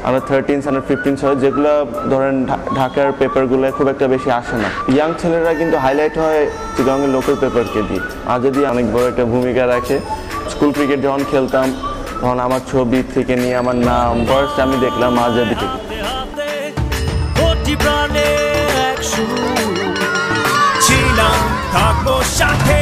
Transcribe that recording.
Under 13 under 15 সহ যেগুলো ধরেন ঢাকার পেপারগুলো খুব একটা বেশি আসে না। ইয়াং ছেলেরা কিন্তু হাইলাইট হয় চিটাগংয়ের লোকাল পেপারকে দিয়ে। আজাদি অনেক বড় একটা ভূমিকা রাখে। স্কুল ক্রিকেট যখন খেলতাম তখন আমার ছবি থেকে নিয়ে আমার নাম ফার্স্ট আমি দেখলাম আজাদি থেকে। ছিলাম থাকবো সাথে।